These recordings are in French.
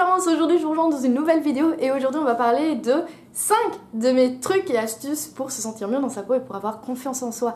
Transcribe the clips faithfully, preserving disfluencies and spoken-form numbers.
Florence, aujourd'hui je vous rejoins dans une nouvelle vidéo et aujourd'hui on va parler de cinq de mes trucs et astuces pour se sentir mieux dans sa peau et pour avoir confiance en soi.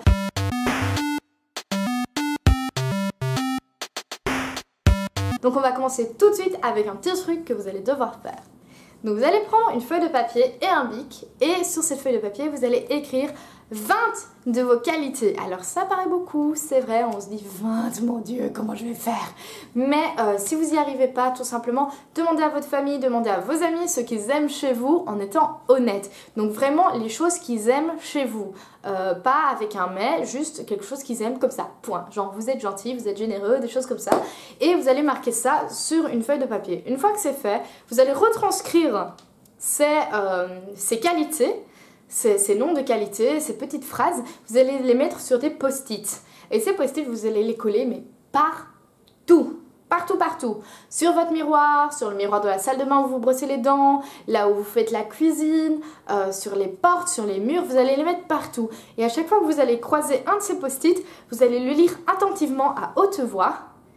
Donc on va commencer tout de suite avec un petit truc que vous allez devoir faire. Donc vous allez prendre une feuille de papier et un bic et sur cette feuille de papier vous allez écrire vingt de vos qualités. Alors ça paraît beaucoup, c'est vrai, on se dit vingt, mon Dieu, comment je vais faire? Mais euh, si vous n'y arrivez pas, tout simplement, demandez à votre famille, demandez à vos amis ce qu'ils aiment chez vous en étant honnête. Donc vraiment les choses qu'ils aiment chez vous. Euh, pas avec un mais, juste quelque chose qu'ils aiment comme ça, point. Genre vous êtes gentil, vous êtes généreux, des choses comme ça. Et vous allez marquer ça sur une feuille de papier. Une fois que c'est fait, vous allez retranscrire ces, euh, ces qualités, Ces, ces noms de qualité, ces petites phrases, vous allez les mettre sur des post-it. Et ces post-it, vous allez les coller, mais partout. Partout, partout. Sur votre miroir, sur le miroir de la salle de bain où vous brossez les dents, là où vous faites la cuisine, euh, sur les portes, sur les murs, vous allez les mettre partout. Et à chaque fois que vous allez croiser un de ces post-it, vous allez le lire attentivement à haute voix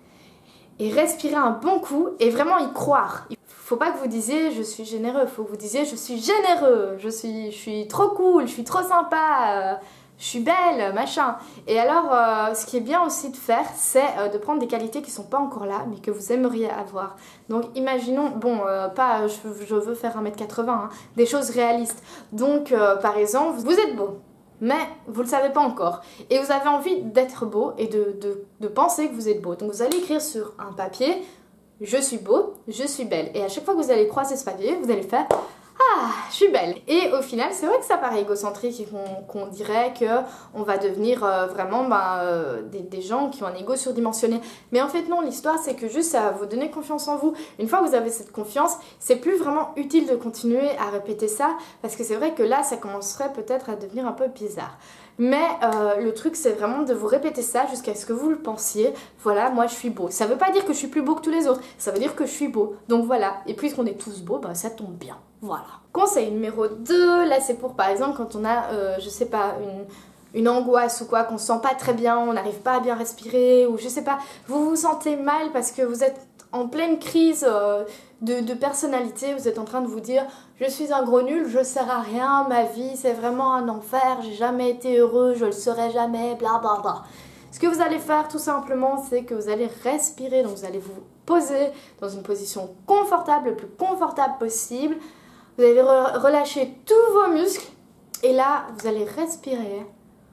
et respirer un bon coup et vraiment y croire. Faut pas que vous disiez je suis généreux, faut que vous disiez je suis généreux, je suis, je suis trop cool, je suis trop sympa, euh, je suis belle, machin. Et alors euh, ce qui est bien aussi de faire, c'est euh, de prendre des qualités qui sont pas encore là mais que vous aimeriez avoir. Donc imaginons, bon euh, pas je, je veux faire un mètre quatre-vingts, hein, des choses réalistes. Donc euh, par exemple, vous êtes beau. Mais vous ne le savez pas encore. Et vous avez envie d'être beau et de, de, de penser que vous êtes beau. Donc vous allez écrire sur un papier « Je suis beau, je suis belle ». Et à chaque fois que vous allez croiser ce papier, vous allez faire « Ah, je suis belle ». Et au final, c'est vrai que ça paraît égocentrique et qu'on qu'on dirait qu'on va devenir euh, vraiment bah, euh, des, des gens qui ont un ego surdimensionné. Mais en fait non, l'histoire c'est que juste ça va vous donner confiance en vous. Une fois que vous avez cette confiance, c'est plus vraiment utile de continuer à répéter ça parce que c'est vrai que là, ça commencerait peut-être à devenir un peu bizarre. Mais euh, le truc c'est vraiment de vous répéter ça jusqu'à ce que vous le pensiez. Voilà, moi je suis beau. Ça veut pas dire que je suis plus beau que tous les autres, ça veut dire que je suis beau. Donc voilà, et puisqu'on est tous beaux, bah, ça tombe bien. Voilà. Conseil numéro deux, là c'est pour par exemple quand on a, euh, je sais pas, une, une angoisse ou quoi, qu'on se sent pas très bien, on n'arrive pas à bien respirer, ou je sais pas, vous vous sentez mal parce que vous êtes en pleine crise euh, de, de personnalité, vous êtes en train de vous dire je suis un gros nul, je sers à rien, ma vie c'est vraiment un enfer, j'ai jamais été heureux, je le serai jamais, bla bla bla. Ce que vous allez faire tout simplement, c'est que vous allez respirer, donc vous allez vous poser dans une position confortable, le plus confortable possible. Vous allez re relâcher tous vos muscles et là, vous allez respirer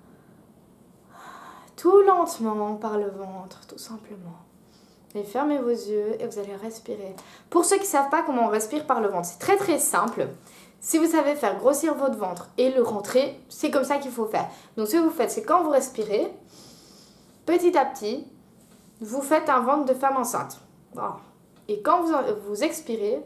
tout lentement par le ventre, tout simplement. Vous allez fermer vos yeux et vous allez respirer. Pour ceux qui ne savent pas comment on respire par le ventre, c'est très très simple. Si vous savez faire grossir votre ventre et le rentrer, c'est comme ça qu'il faut faire. Donc ce que vous faites, c'est quand vous respirez, petit à petit, vous faites un ventre de femme enceinte. Et quand vous, vous expirez,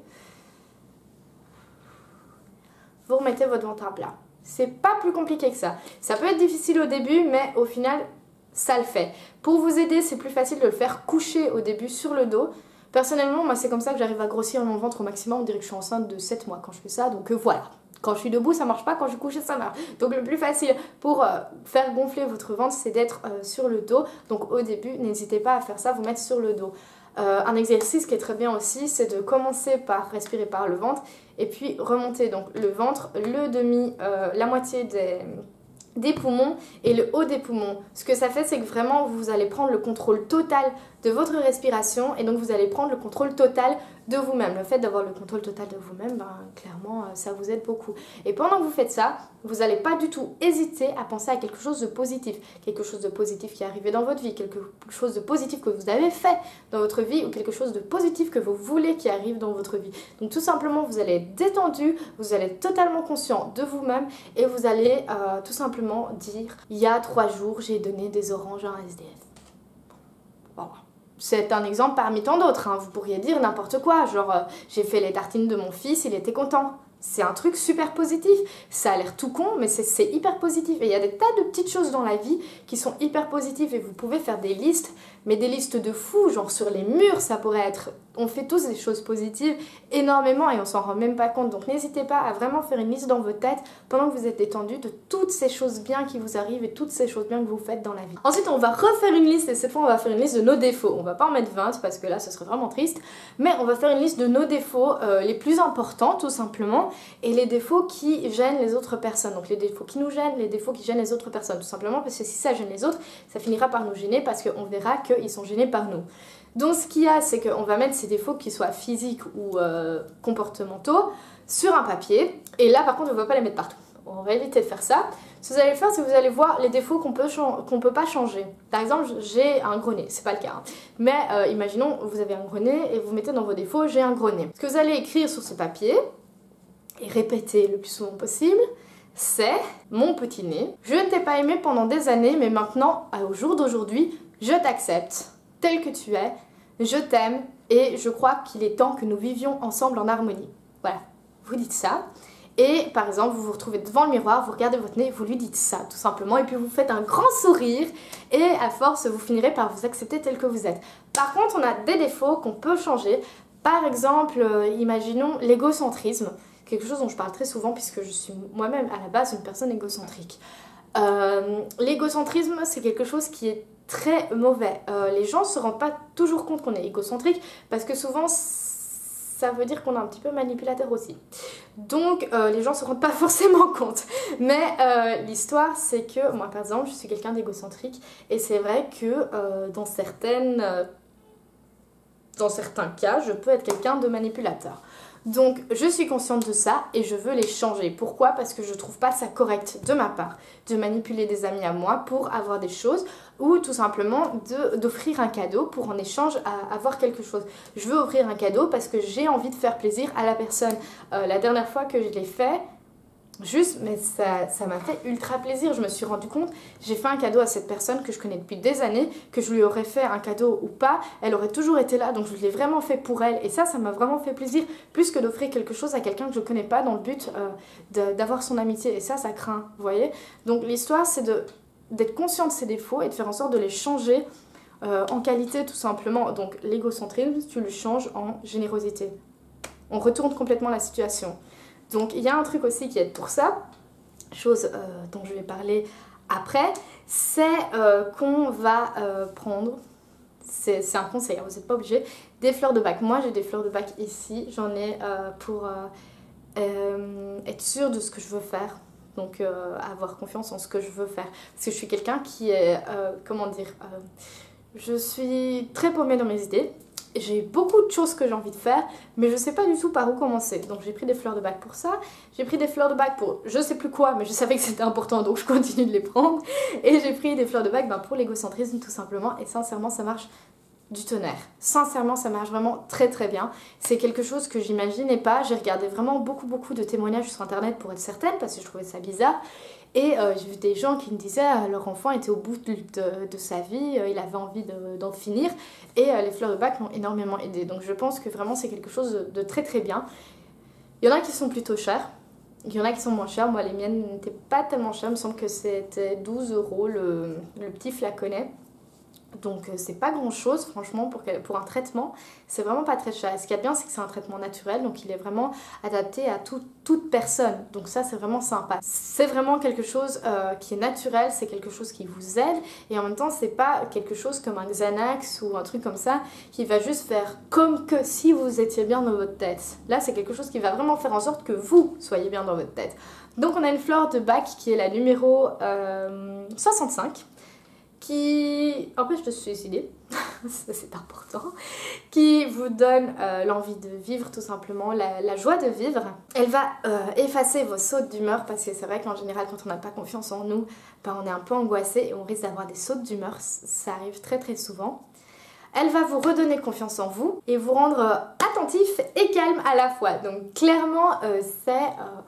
vous remettez votre ventre à plat. C'est pas plus compliqué que ça. Ça peut être difficile au début, mais au final, ça le fait. Pour vous aider, c'est plus facile de le faire coucher au début sur le dos. Personnellement, moi, c'est comme ça que j'arrive à grossir mon ventre au maximum. On dirait que je suis enceinte de sept mois quand je fais ça. Donc euh, voilà. Quand je suis debout, ça marche pas. Quand je suis couchée, ça marche. Donc le plus facile pour euh, faire gonfler votre ventre, c'est d'être euh, sur le dos. Donc au début, n'hésitez pas à faire ça, vous mettre sur le dos. Euh, un exercice qui est très bien aussi, c'est de commencer par respirer par le ventre et puis remonter donc le ventre, le demi, euh, la moitié des, des poumons et le haut des poumons. Ce que ça fait, c'est que vraiment vous allez prendre le contrôle total de votre respiration et donc vous allez prendre le contrôle total de vous-même. Le fait d'avoir le contrôle total de vous-même, ben, clairement, ça vous aide beaucoup. Et pendant que vous faites ça, vous n'allez pas du tout hésiter à penser à quelque chose de positif. Quelque chose de positif qui est arrivé dans votre vie, quelque chose de positif que vous avez fait dans votre vie ou quelque chose de positif que vous voulez qui arrive dans votre vie. Donc tout simplement, vous allez être détendu, vous allez être totalement conscient de vous-même et vous allez euh, tout simplement dire « Il y a trois jours, j'ai donné des oranges à un S D F. » Voilà. C'est un exemple parmi tant d'autres, hein. Vous pourriez dire n'importe quoi, genre euh, j'ai fait les tartines de mon fils, il était content. c'est un truc super positif. Ça a l'air tout con, mais c'est hyper positif. Et il y a des tas de petites choses dans la vie qui sont hyper positives et vous pouvez faire des listes, mais des listes de fous, genre sur les murs, ça pourrait être... On fait tous des choses positives énormément et on s'en rend même pas compte. Donc n'hésitez pas à vraiment faire une liste dans votre tête pendant que vous êtes détendu de toutes ces choses bien qui vous arrivent et toutes ces choses bien que vous faites dans la vie. Ensuite, on va refaire une liste et cette fois, on va faire une liste de nos défauts. On va pas en mettre vingt parce que là, ce serait vraiment triste, mais on va faire une liste de nos défauts euh, les plus importants, tout simplement, et les défauts qui gênent les autres personnes. Donc les défauts qui nous gênent, les défauts qui gênent les autres personnes, tout simplement parce que si ça gêne les autres, ça finira par nous gêner parce qu'on verra qu'ils sont gênés par nous. Donc ce qu'il y a, c'est qu'on va mettre ces défauts, qu'ils soient physiques ou euh, comportementaux, sur un papier. Et là, par contre, on ne va pas les mettre partout. On va éviter de faire ça. Ce que vous allez faire, c'est que vous allez voir les défauts qu'on peut qu'on peut pas changer. Par exemple, j'ai un gros nez. C'est pas le cas. Hein. Mais euh, imaginons, vous avez un gros nez et vous mettez dans vos défauts, j'ai un gros nez. Ce que vous allez écrire sur ce papier, et répéter le plus souvent possible, c'est mon petit nez. Je ne t'ai pas aimé pendant des années, mais maintenant, au jour d'aujourd'hui, je t'accepte tel que tu es, je t'aime et je crois qu'il est temps que nous vivions ensemble en harmonie. Voilà, vous dites ça. Et par exemple, vous vous retrouvez devant le miroir, vous regardez votre nez, vous lui dites ça tout simplement et puis vous faites un grand sourire et à force, vous finirez par vous accepter tel que vous êtes. Par contre, on a des défauts qu'on peut changer. Par exemple, euh, imaginons l'égocentrisme, quelque chose dont je parle très souvent puisque je suis moi-même à la base une personne égocentrique. Euh, L'égocentrisme, c'est quelque chose qui est très mauvais. Euh, les gens ne se rendent pas toujours compte qu'on est égocentrique parce que souvent ça veut dire qu'on est un petit peu manipulateur aussi. Donc euh, les gens ne se rendent pas forcément compte. Mais euh, l'histoire c'est que moi par exemple je suis quelqu'un d'égocentrique et c'est vrai que euh, dans, certaines, euh, dans certains cas je peux être quelqu'un de manipulateur. Donc je suis consciente de ça et je veux les changer. Pourquoi? Parce que je trouve pas ça correct de ma part de manipuler des amis à moi pour avoir des choses ou tout simplement d'offrir un cadeau pour en échange à avoir quelque chose. Je veux offrir un cadeau parce que j'ai envie de faire plaisir à la personne. Euh, la dernière fois que je l'ai fait, juste, mais ça ça m'a fait ultra plaisir. Je me suis rendu compte, j'ai fait un cadeau à cette personne que je connais depuis des années, que je lui aurais fait un cadeau ou pas, elle aurait toujours été là, donc je l'ai vraiment fait pour elle. Et ça, ça m'a vraiment fait plaisir, plus que d'offrir quelque chose à quelqu'un que je connais pas dans le but euh, d'avoir son amitié. Et ça, ça craint, vous voyez. Donc l'histoire, c'est de d'être conscient de ses défauts et de faire en sorte de les changer euh, en qualité, tout simplement. Donc l'égocentrisme, tu le changes en générosité. On retourne complètement la situation. Donc il y a un truc aussi qui est pour ça, chose euh, dont je vais parler après, c'est euh, qu'on va euh, prendre, c'est un conseil, hein, vous n'êtes pas obligé, des fleurs de bac. Moi j'ai des fleurs de bac ici, j'en ai euh, pour euh, euh, être sûre de ce que je veux faire. Donc euh, avoir confiance en ce que je veux faire. Parce que je suis quelqu'un qui est, euh, comment dire, euh, je suis très paumée dans mes idées. J'ai beaucoup de choses que j'ai envie de faire, mais je sais pas du tout par où commencer. Donc j'ai pris des fleurs de bac pour ça. J'ai pris des fleurs de bac pour je sais plus quoi, mais je savais que c'était important, donc je continue de les prendre. Et j'ai pris des fleurs de bac ben, pour l'égocentrisme tout simplement. Et sincèrement, ça marche du tonnerre. Sincèrement, ça marche vraiment très très bien. C'est quelque chose que j'imaginais pas. J'ai regardé vraiment beaucoup beaucoup de témoignages sur internet pour être certaine, parce que je trouvais ça bizarre. Et euh, j'ai vu des gens qui me disaient que euh, leur enfant était au bout de, de, de sa vie, euh, il avait envie d'en de, finir. Et euh, les fleurs de bac m'ont énormément aidé. Donc je pense que vraiment c'est quelque chose de, de très très bien. Il y en a qui sont plutôt chers. Il y en a qui sont moins chers. Moi les miennes n'étaient pas tellement chères. Il me semble que c'était douze euros le, le petit flaconnet. Donc euh, c'est pas grand chose franchement pour, pour un traitement, c'est vraiment pas très cher. Et ce qu'il y a de bien c'est que c'est un traitement naturel, donc il est vraiment adapté à tout, toute personne, donc ça c'est vraiment sympa. C'est vraiment quelque chose euh, qui est naturel, c'est quelque chose qui vous aide et en même temps c'est pas quelque chose comme un Xanax ou un truc comme ça qui va juste faire comme que si vous étiez bien dans votre tête. Là c'est quelque chose qui va vraiment faire en sorte que vous soyez bien dans votre tête. Donc on a une fleur de bac qui est la numéro euh, soixante-cinq. Qui empêche de se suicider, ça c'est important, qui vous donne euh, l'envie de vivre tout simplement, la, la joie de vivre. Elle va euh, effacer vos sautes d'humeur parce que c'est vrai qu'en général quand on n'a pas confiance en nous, ben, on est un peu angoissé et on risque d'avoir des sautes d'humeur, ça arrive très très souvent. Elle va vous redonner confiance en vous et vous rendre euh, attentif et calme à la fois. Donc clairement euh, c'est... Euh,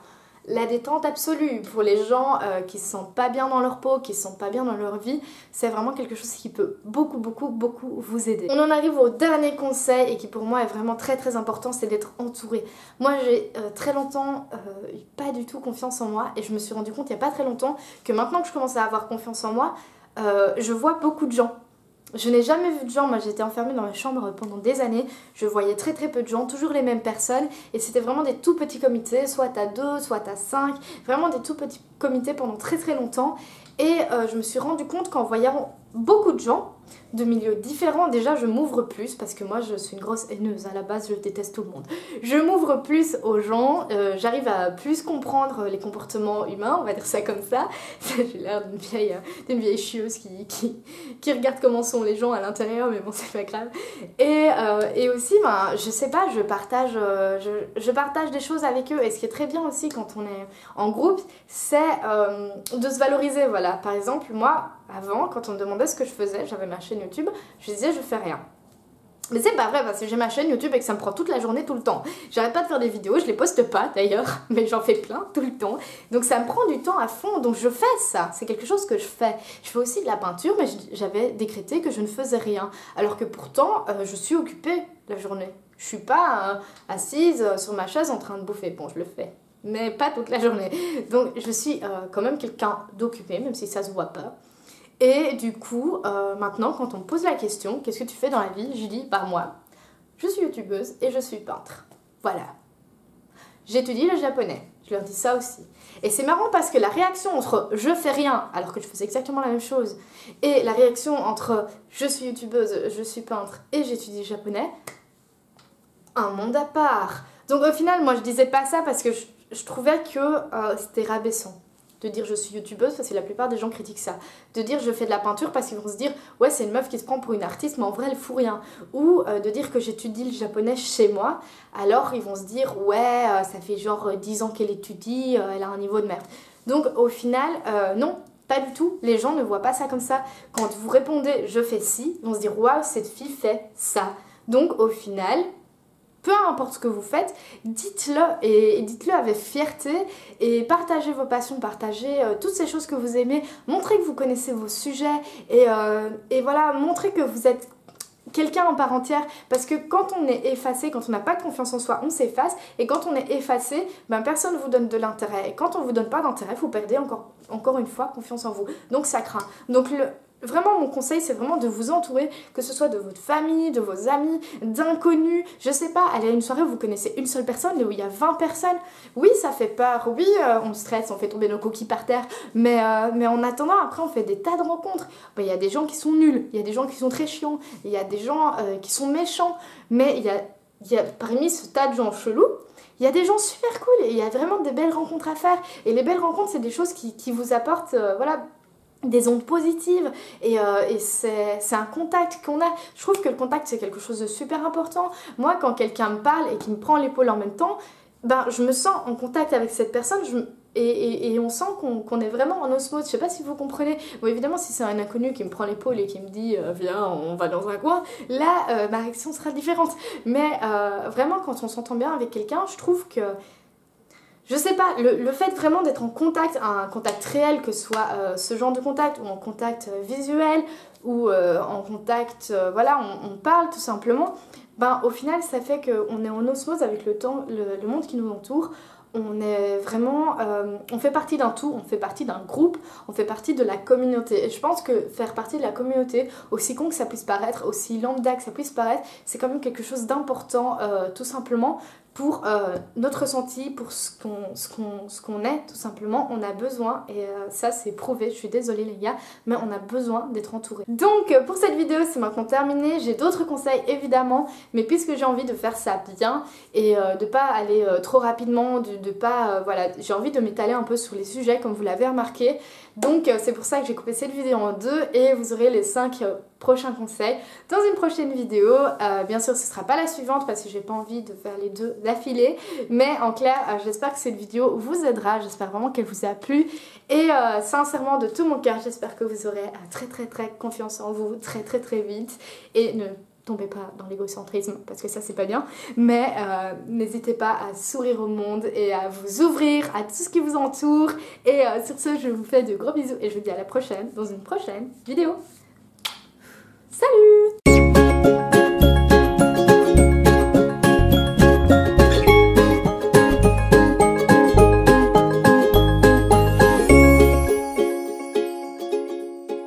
la détente absolue. Pour les gens euh, qui se sentent pas bien dans leur peau, qui se sentent pas bien dans leur vie, c'est vraiment quelque chose qui peut beaucoup beaucoup beaucoup vous aider. On en arrive au dernier conseil et qui pour moi est vraiment très très important, c'est d'être entouré. Moi j'ai euh, très longtemps euh, eu pas du tout confiance en moi et je me suis rendu compte il y a pas très longtemps que maintenant que je commence à avoir confiance en moi, euh, je vois beaucoup de gens. Je n'ai jamais vu de gens, moi j'étais enfermée dans ma chambre pendant des années, je voyais très très peu de gens, toujours les mêmes personnes et c'était vraiment des tout petits comités, soit à deux, soit à cinq, vraiment des tout petits comités pendant très très longtemps et euh, je me suis rendu compte qu'en voyant beaucoup de gens de milieux différents, déjà je m'ouvre plus parce que moi je suis une grosse haineuse à la base, je déteste tout le monde. Je m'ouvre plus aux gens, euh, j'arrive à plus comprendre les comportements humains, on va dire ça comme ça. J'ai l'air d'une vieille, d'une vieille chieuse qui, qui, qui regarde comment sont les gens à l'intérieur, mais bon c'est pas grave. Et, euh, et aussi, ben, je sais pas, je partage, euh, je, je partage des choses avec eux et ce qui est très bien aussi quand on est en groupe, c'est euh, de se valoriser, voilà. Par exemple, moi, avant, quand on me demandait ce que je faisais, j'avais ma chaîne YouTube, je disais je fais rien. Mais c'est pas vrai parce que j'ai ma chaîne YouTube et que ça me prend toute la journée tout le temps. J'arrête pas de faire des vidéos, je les poste pas d'ailleurs, mais j'en fais plein tout le temps. Donc ça me prend du temps à fond, donc je fais ça, c'est quelque chose que je fais. Je fais aussi de la peinture, mais j'avais décrété que je ne faisais rien. Alors que pourtant, euh, je suis occupée la journée. Je suis pas euh, assise sur ma chaise en train de bouffer, bon je le fais. Mais pas toute la journée. Donc je suis euh, quand même quelqu'un d'occupé, même si ça se voit pas. Et du coup, euh, maintenant, quand on me pose la question, qu'est-ce que tu fais dans la vie? Je dis, bah moi, je suis youtubeuse et je suis peintre. Voilà. J'étudie le japonais. Je leur dis ça aussi. Et c'est marrant parce que la réaction entre je fais rien, alors que je faisais exactement la même chose, et la réaction entre je suis youtubeuse, je suis peintre et j'étudie le japonais, un monde à part. Donc au final, moi je disais pas ça parce que je, je trouvais que euh, c'était rabaissant. De dire je suis youtubeuse parce que la plupart des gens critiquent ça. De dire je fais de la peinture parce qu'ils vont se dire ouais c'est une meuf qui se prend pour une artiste mais en vrai elle fout rien. Ou euh, de dire que j'étudie le japonais chez moi, alors ils vont se dire ouais euh, ça fait genre dix ans qu'elle étudie, euh, elle a un niveau de merde. Donc au final euh, non, pas du tout, les gens ne voient pas ça comme ça. Quand vous répondez je fais ci, ils vont se dire waouh cette fille fait ça. Donc au final, peu importe ce que vous faites, dites-le et dites-le avec fierté et partagez vos passions, partagez euh, toutes ces choses que vous aimez, montrez que vous connaissez vos sujets et, euh, et voilà, montrez que vous êtes quelqu'un en part entière parce que quand on est effacé, quand on n'a pas confiance en soi, on s'efface et quand on est effacé, ben personne ne vous donne de l'intérêt et quand on ne vous donne pas d'intérêt, vous perdez encore, encore une fois confiance en vous. Donc ça craint. Donc le... Vraiment, mon conseil, c'est vraiment de vous entourer, que ce soit de votre famille, de vos amis, d'inconnus. Je sais pas, aller à une soirée où vous connaissez une seule personne et où il y a vingt personnes. Oui, ça fait peur. Oui, euh, on stresse, on fait tomber nos coquilles par terre. Mais, euh, mais en attendant, après, on fait des tas de rencontres. Il y a des gens qui sont nuls, il y a des gens qui sont très chiants, il y a des gens euh, qui sont méchants. Mais il y a, y a parmi ce tas de gens chelous, il y a des gens super cool et il y a vraiment des belles rencontres à faire. Et les belles rencontres, c'est des choses qui, qui vous apportent, euh, voilà, des ondes positives et, euh, et c'est un contact qu'on a. Je trouve que le contact c'est quelque chose de super important. Moi quand quelqu'un me parle et qui me prend l'épaule en même temps, ben je me sens en contact avec cette personne je, et, et, et on sent qu'on qu'on est vraiment en osmose. Je sais pas si vous comprenez. Bon évidemment si c'est un inconnu qui me prend l'épaule et qui me dit euh, viens on va dans un coin, là euh, ma réaction sera différente. Mais euh, vraiment quand on s'entend bien avec quelqu'un, je trouve que je sais pas, le, le fait vraiment d'être en contact, un contact réel, que ce soit euh, ce genre de contact ou en contact euh, visuel ou euh, en contact, euh, voilà, on, on parle tout simplement, ben au final ça fait qu'on est en osmose avec le, temps, le, le monde qui nous entoure. On est vraiment, euh, on fait partie d'un tout, on fait partie d'un groupe, on fait partie de la communauté. Et je pense que faire partie de la communauté, aussi con que ça puisse paraître, aussi lambda que ça puisse paraître, c'est quand même quelque chose d'important, euh, tout simplement, pour euh, notre ressenti, pour ce qu'on ce qu'on, ce qu'on est, tout simplement. On a besoin, et euh, ça c'est prouvé, je suis désolée les gars, mais on a besoin d'être entouré. Donc euh, pour cette vidéo, c'est maintenant terminé. J'ai d'autres conseils évidemment, mais puisque j'ai envie de faire ça bien, et euh, de pas aller euh, trop rapidement, de, de pas, euh, voilà, j'ai envie de m'étaler un peu sur les sujets comme vous l'avez remarqué. Donc euh, c'est pour ça que j'ai coupé cette vidéo en deux, et vous aurez les cinq euh, prochains conseils dans une prochaine vidéo. Euh, bien sûr ce sera pas la suivante parce que j'ai pas envie de faire les deux d'affilée, mais en clair euh, j'espère que cette vidéo vous aidera, j'espère vraiment qu'elle vous a plu et euh, sincèrement de tout mon cœur j'espère que vous aurez euh, très très très confiance en vous très très très vite et ne tombez pas dans l'égocentrisme parce que ça c'est pas bien, mais euh, n'hésitez pas à sourire au monde et à vous ouvrir à tout ce qui vous entoure. Et euh, sur ce, je vous fais de gros bisous et je vous dis à la prochaine dans une prochaine vidéo. Salut!